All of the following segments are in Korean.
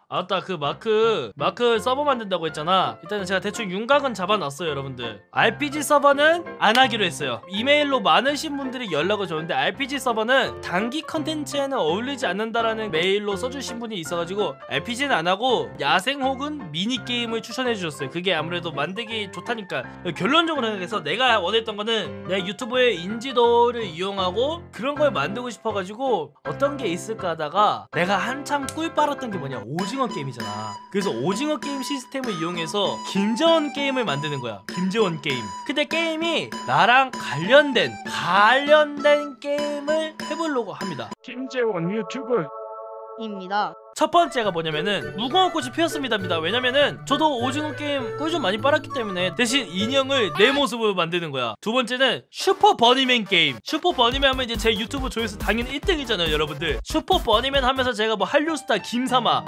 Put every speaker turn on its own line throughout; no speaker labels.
아따 그 마크 서버 만든다고 했잖아. 일단은 제가 대충 윤곽은 잡아놨어요 여러분들. RPG 서버는 안 하기로 했어요. 이메일로 많으신 분들이 연락을 줬는데 RPG 서버는 단기 컨텐츠에는 어울리지 않는다라는 메일로 써주신 분이 있어가지고 RPG는 안 하고 야생 혹은 미니게임을 추천해 주셨어요. 그게 아무래도 만들기 좋다니까. 결론적으로 생각해서 내가 원했던 거는 내 유튜브의 인지도를 이용하고 그런 걸 만들고 싶어가지고 어떤 게 있을까 하다가 내가 한참 꿀 빨았던 게 뭐냐, 오징어 게임이잖아. 그래서 오징어 게임 시스템을 이용해서 김재원 게임을 만드는 거야. 김재원 게임. 근데 게임이 나랑 관련된 게임을 해보려고 합니다.
김재원 유튜브
입니다.
첫 번째가 뭐냐면은 무궁화꽃이 피었습니다입니다. 왜냐면은 저도 오징어 게임 꿀 좀 많이 빨았기 때문에 대신 인형을 내 모습으로 만드는 거야. 두 번째는 슈퍼 버니맨 게임. 슈퍼 버니맨 하면 이제 제 유튜브 조회수 당연히 1등이잖아요 여러분들. 슈퍼 버니맨 하면서 제가 뭐 한류스타 김사마,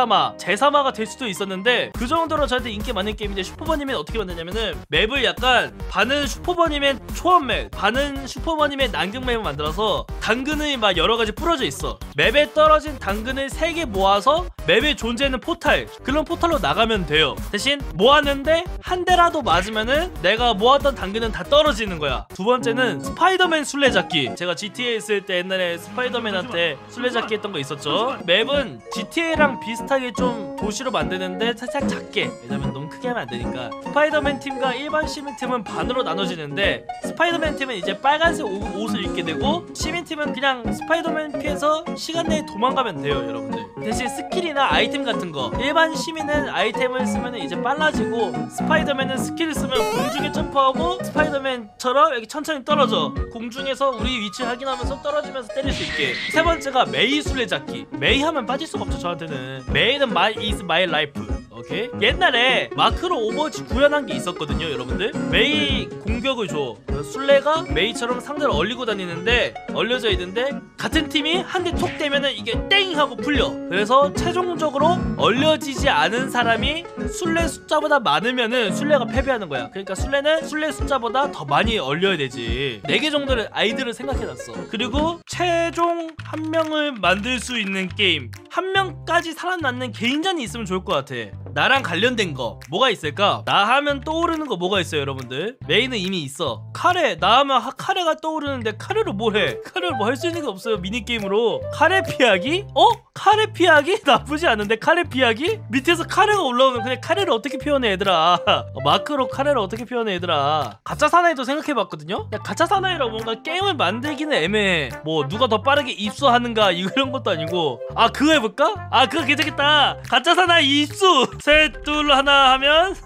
제사마가 될 수도 있었는데 그 정도로 저한테 인기 많은 게임인데, 슈퍼 버니맨 어떻게 만드냐면은 맵을 약간 반은 슈퍼 버니맨 초원 맵, 반은 슈퍼 버니맨 난경 맵을 만들어서 당근이 막 여러 가지 뿌려져 있어. 맵에 떨어진 당근을 3개 모아서 맵에 존재하는 포탈, 그런 포탈로 나가면 돼요. 대신 모았는데 한 대라도 맞으면은 내가 모았던 당근은 다 떨어지는 거야. 두 번째는 스파이더맨 술래잡기. 제가 GTA 있을 때 옛날에 스파이더맨한테 술래잡기 했던 거 있었죠. 맵은 GTA랑 비슷하게 좀 도시로 만드는데 살짝 작게, 왜냐면 너무 크게 하면 안 되니까. 스파이더맨 팀과 일반 시민 팀은 반으로 나눠지는데, 스파이더맨 팀은 이제 빨간색 옷을 입게 되고 시민 팀은 그냥 스파이더맨 피해서 시간 내에 도망가면 돼요 여러분들. 대신 스킬이나 아이템 같은 거, 일반 시민은 아이템을 쓰면 이제 빨라지고 스파이더맨은 스킬을 쓰면 공중에 점프하고 스파이더맨처럼 이렇게 천천히 떨어져. 공중에서 우리 위치 확인하면서 떨어지면서 때릴 수 있게. 세 번째가 메이 술래잡기. 메이 하면 빠질 수가 없죠 저한테는. 메이는 is my life. 오케이? 옛날에 마크로 오버워치 구현한 게 있었거든요 여러분들. 메이 공격을 줘. 술래가 메이처럼 상대를 얼리고 다니는데, 얼려져 있는데 같은 팀이 한 대 톡 대면은 이게 땡 하고 풀려. 그래서 최종적으로 얼려지지 않은 사람이 술래 숫자보다 많으면은 술래가 패배하는 거야. 그러니까 술래는 술래 숫자보다 더 많이 얼려야 되지. 4개 정도의 아이들을 생각해놨어. 그리고 최종 한 명을 만들 수 있는 게임, 한 명까지 살아남는 개인전이 있으면 좋을 것 같아. 나랑 관련된 거 뭐가 있을까? 나 하면 떠오르는 거 뭐가 있어요 여러분들? 메인은 이미 있어. 카레. 나 하면 카레가 떠오르는데 카레로 뭘 해? 카레로 뭐 할 수 있는 게 없어요 미니게임으로. 카레 피하기? 카레 피하기? 나쁘지 않은데 카레 피하기? 밑에서 카레가 올라오면 그냥 카레를 어떻게 표현해 얘들아. 마크로 카레를 어떻게 표현해 얘들아. 가짜 사나이도 생각해봤거든요? 가짜 사나이라고 뭔가 게임을 만들기는 애매해. 뭐 누가 더 빠르게 입수하는가 이런 것도 아니고. 아 그거 해볼까? 아 그거 괜찮겠다. 가짜 사나이 입수! 셋 둘 하나 하면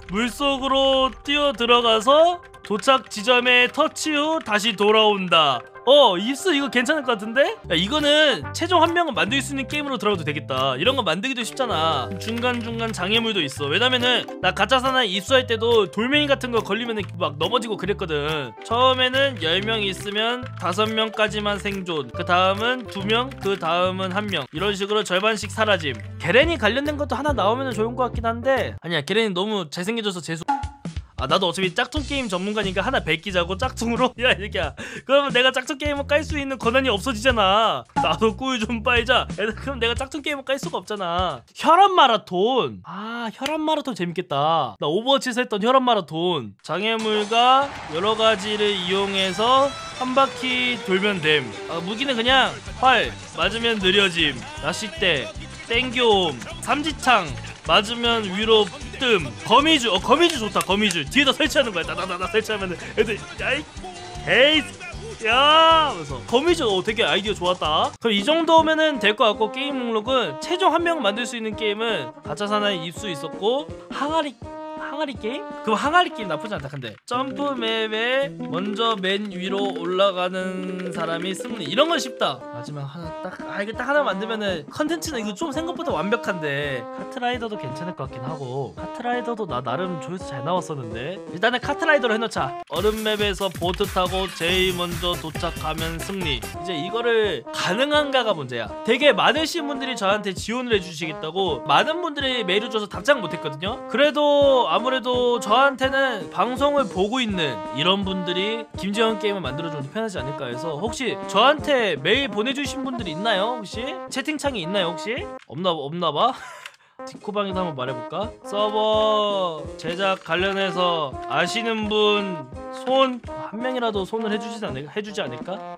물속으로 뛰어 들어가서 도착 지점에 터치 후 다시 돌아온다. 입수 이거 괜찮을 것 같은데? 야 이거는 최종 한 명은 만들 수 있는 게임으로 들어가도 되겠다. 이런 거 만들기도 쉽잖아. 중간중간 장애물도 있어. 왜냐면은 나 가짜 사나이 입수할 때도 돌멩이 같은 거 걸리면 막 넘어지고 그랬거든. 처음에는 10명 있으면 5명까지만 생존, 그 다음은 2명, 그 다음은 1명, 이런 식으로 절반씩 사라짐. 게렌이 관련된 것도 하나 나오면 좋은 것 같긴 한데, 아니야 게렌이 너무 잘생겨져서 재수. 나도 어차피 짝퉁 게임 전문가니까 하나 베끼자고 짝퉁으로. 야 이렇게야. 그러면 내가 짝퉁 게임을 깔 수 있는 권한이 없어지잖아. 나도 꿀 좀 빨자. 그럼 내가 짝퉁 게임을 깔 수가 없잖아. 혈압 마라톤. 혈압 마라톤 재밌겠다. 나 오버워치에서 했던 혈압 마라톤. 장애물과 여러 가지를 이용해서 한 바퀴 돌면 됨. 무기는 그냥 활 맞으면 느려짐, 낚싯대, 땡겨옴, 삼지창 맞으면 위로 뜸, 거미줄. 거미줄 좋다. 거미줄 뒤에다 설치하는 거야. 나나나 설치하면은 애들 야이 에이 야 그래서 거미줄. 되게 아이디어 좋았다. 그럼 이 정도면은 될 것 같고, 게임 목록은 최종 한 명 만들 수 있는 게임은 가짜 사나이 입수 있었고, 항아리 게임? 그럼 항아리 게임 나쁘지 않다. 근데 점프 맵에 먼저 맨 위로 올라가는 사람이 승리, 이런 건 쉽다. 마지막 하나 딱 이거 딱 하나 만들면은 컨텐츠는 이거 좀 생각보다 완벽한데. 카트라이더도 괜찮을 것 같긴 하고. 카트라이더도 나 나름 조회수 잘 나왔었는데 일단은 카트라이더로 해놓자. 얼음맵에서 보트 타고 제일 먼저 도착하면 승리. 이제 이거를 가능한가가 문제야. 되게 많으신 분들이 저한테 지원을 해주시겠다고 많은 분들이 메일을 줘서 답장 못했거든요. 그래도 아무래도 저한테는 방송을 보고 있는 이런 분들이 김재원 게임을 만들어주면 편하지 않을까 해서. 혹시 저한테 메일 보내주신 분들이 있나요? 혹시 채팅창에 있나요? 혹시? 없나봐. 디코방에서 한번 말해볼까? 서버 제작 관련해서 아시는 분 손 한 명이라도 손을 해주지 않을까?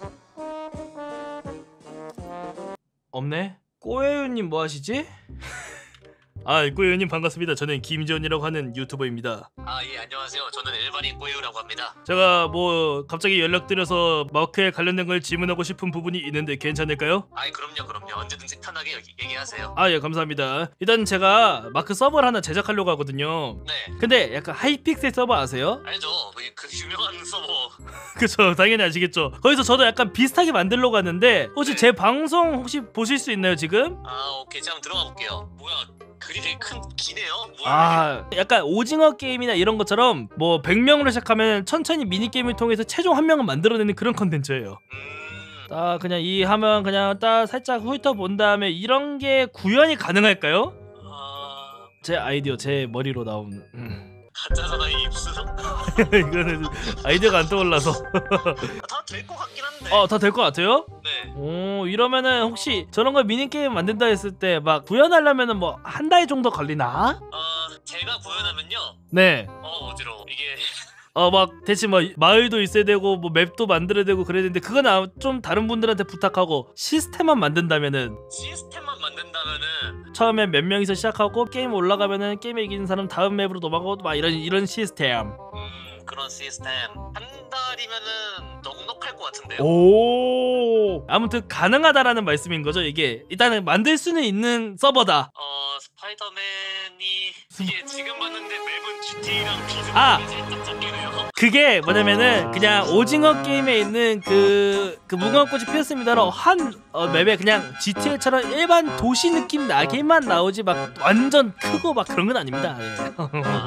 없네? 꼬예윤님 뭐 하시지? 아, 꼬예윤님 반갑습니다. 저는 김지원이라고 하는 유튜버입니다.
아, 예, 안녕하세요. 저는 일반인 꼬예우라고 합니다.
제가 뭐 갑자기 연락드려서 마크에 관련된 걸 질문하고 싶은 부분이 있는데 괜찮을까요?
아이, 그럼요. 언제든지 편하게 얘기하세요.
아, 예, 감사합니다. 일단 제가 마크 서버를 하나 제작하려고 하거든요.
네,
근데 약간 하이픽셀 서버 아세요?
알죠. 그 유명한 서버.
그쵸, 당연히 아시겠죠. 거기서 저도 약간 비슷하게 만들려고 하는데 혹시
네.
제 방송 혹시 보실 수 있나요 지금?
아, 오케이. 제가 한번 들어가 볼게요. 뭐야, 글이 되게 기네요. 뭐야?
아, 약간 오징어 게임이나 이런 것처럼 뭐 100명으로 시작하면 천천히 미니게임을 통해서 최종 한 명을 만들어내는 그런 컨텐츠예요. 딱 그냥 이 하면 그냥 딱 살짝 훑어본 다음에 이런 게 구현이 가능할까요? 제 아이디어 제 머리로 나온
가짜잖아, 이 입수.
이거는 아이디어가 안 떠올라서
다 될 것 같긴 한데.
다 될 것 같아요?
네.
오, 이러면은 혹시 저런 걸 미니게임 만든다 했을 때 막 구현하려면은 뭐 한 달 정도 걸리나?
제가 구현하면요.
네.
어지러워. 이게
막 대신 뭐 마을도 있어야 되고 뭐 맵도 만들어야 되고 그래야 되는데 그건 좀 다른 분들한테 부탁하고 시스템만 만든다면은
시스템만 만든다면은
처음에 몇 명이서 시작하고 게임 올라가면은 게임에 이기는 사람 다음 맵으로 넘어가고 막 이런 시스템.
그런 시스템 한 달이면은 넉넉할 것 같은데요.
오, 아무튼 가능하다라는 말씀인 거죠. 이게 일단은 만들 수는 있는 서버다.
스파이더맨이 이게 지금 봤는데 맵은 GTA랑 비슷한
아!
게 살짝 잡히네요.
그게 뭐냐면은 그냥 오징어 게임에 있는 그 무궁화꽃이 피었습니다로 한 맵에 그냥 GTA처럼 일반 도시 느낌 나게만 나오지 막 완전 크고 막 그런 건 아닙니다. 예.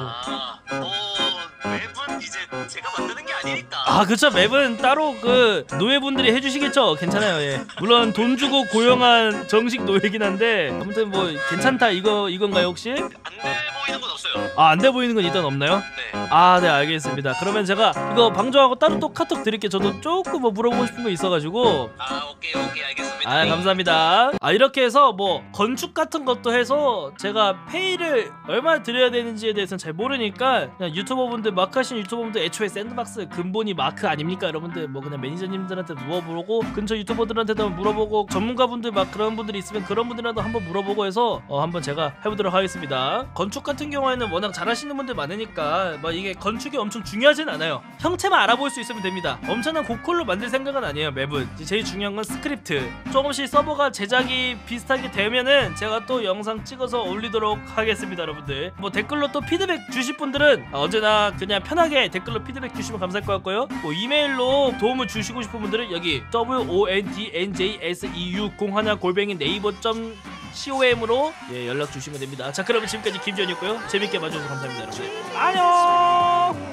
맵은 이제 제가 만드는 게 아니니까.
아, 그쵸. 맵은 따로 그 노예분들이 해주시겠죠. 괜찮아요. 예. 물론 돈 주고 고용한 정식 노예긴 한데 아무튼 뭐 괜찮다 이건가요 혹시?
안 돼 보이는 건 없어요.
아, 안 돼 보이는 건 일단 없나요?
네.
아, 네, 알겠습니다. 그러면 제가 이거 방송하고 따로 또 카톡 드릴게요. 저도 조금 뭐 물어보고 싶은 거 있어가지고.
오케이 알겠습니다.
아, 감사합니다. 이렇게 해서 뭐 건축 같은 것도 해서 제가 페이를 얼마나 드려야 되는지에 대해서는 잘 모르니까 그냥 유튜버분들 마크 하시는 유튜버분들 애초에 샌드박스 근본이 마크 아닙니까? 여러분들 뭐 그냥 매니저님들한테 물어보고 근처 유튜버들한테도 물어보고 전문가분들 막 그런 분들이 있으면 그런 분들한테 한번 물어보고 해서 한번 제가 해보도록 하겠습니다. 건축 같은 경우에는 워낙 잘하시는 분들 많으니까 뭐 이게 건축이 엄청 중요하진 않아요. 형체만 알아볼 수 있으면 됩니다. 엄청난 고퀄로 만들 생각은 아니에요. 맵은 제일 중요한 건 스크립트. 조금씩 서버가 제작이 비슷하게 되면은 제가 또 영상 찍어서 올리도록 하겠습니다. 여러분들 뭐 댓글로 또 피드백 주실 분들은 언제나 그냥 편하게 댓글로 피드백 주시면 감사할 것 같고요. 뭐 이메일로 도움을 주시고 싶은 분들은 여기 wondnjseu01@naver.com으로 연락 주시면 됩니다. 자, 그러면 지금까지 김지현이었고요. 재밌게 봐주셔서 감사합니다. 여러분 안녕.